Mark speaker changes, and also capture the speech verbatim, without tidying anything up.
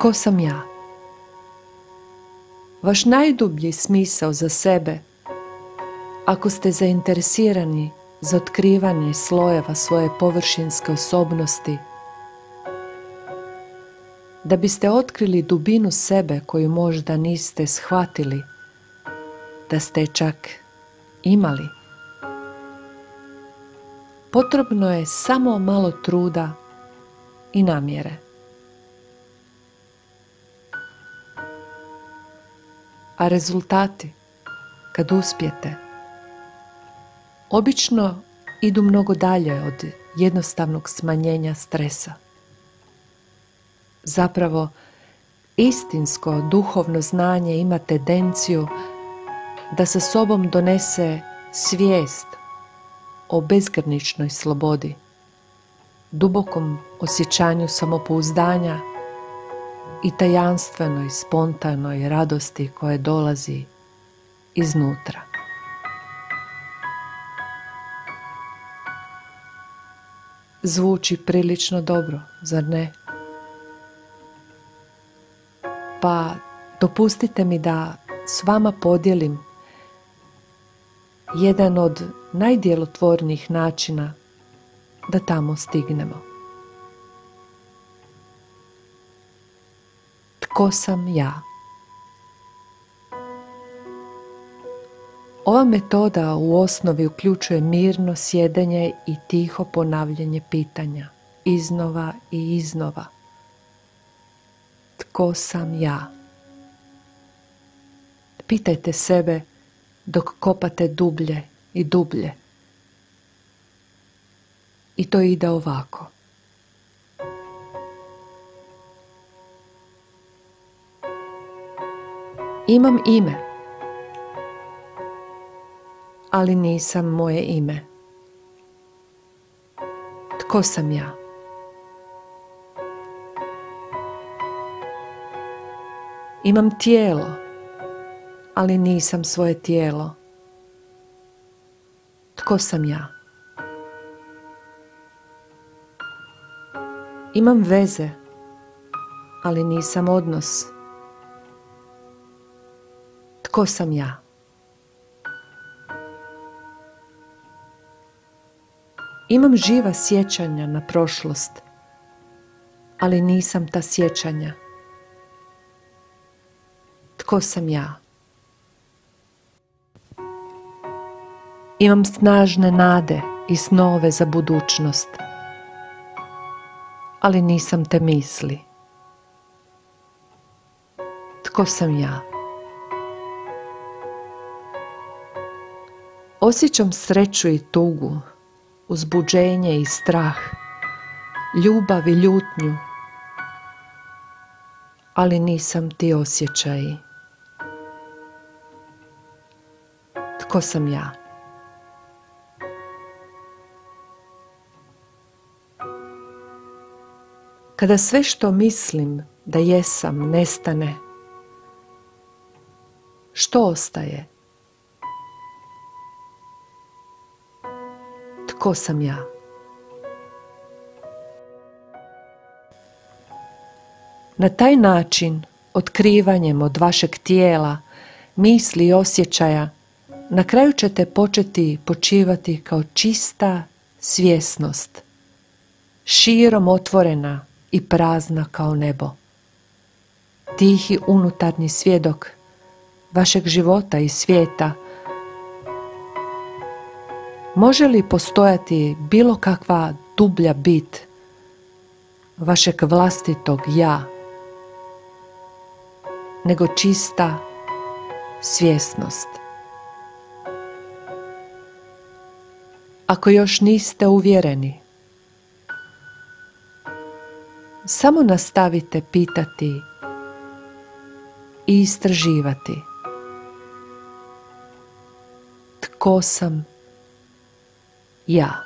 Speaker 1: Tko sam ja? Vaš najdublji smisao za sebe, ako ste zainteresirani za otkrivanje slojeva svoje površinske osobnosti, da biste otkrili dubinu sebe koju možda niste shvatili, da ste čak imali, potrebno je samo malo truda i namjere. A rezultati, kad uspijete, obično idu mnogo dalje od jednostavnog smanjenja stresa. Zapravo, istinsko duhovno znanje ima tendenciju da sa sobom donese svijest o bezgraničnoj slobodi, dubokom osjećanju samopouzdanja i tajanstvenoj, spontanoj radosti koja dolazi iznutra. Zvuči prilično dobro, zar ne? Pa dopustite mi da s vama podijelim jedan od najdjelotvornijih načina da tamo stignemo. Tko sam ja? Ova metoda u osnovi uključuje mirno sjedenje i tiho ponavljanje pitanja, iznova i iznova. Tko sam ja? Pitajte sebe dok kopate dublje i dublje. I to ide ovako. Imam ime, ali nisam moje ime. Tko sam ja? Imam tijelo, ali nisam svoje tijelo. Tko sam ja? Imam veze, ali nisam odnos. Tko sam ja? Imam živa sjećanja na prošlost, ali nisam ta sjećanja. Tko sam ja? Imam snažne nade i snove za budućnost, ali nisam te misli. Tko sam ja? Osjećam sreću i tugu, uzbuđenje i strah, ljubav i ljutnju, ali nisam ti osjećaji. Tko sam ja? Kada sve što mislim da jesam nestane, što ostaje? Tko sam ja? Na taj način, otkrivanjem od vašeg tijela, misli i osjećaja, na kraju ćete početi počivati kao čista svjesnost, širom otvorena i prazna kao nebo. Tihi unutarnji svjedok vašeg života i svijeta. Može li postojati bilo kakva dublja bit vašeg vlastitog ja, nego čista svjesnost? Ako još niste uvjereni, samo nastavite pitati i istraživati. Tko sam ja?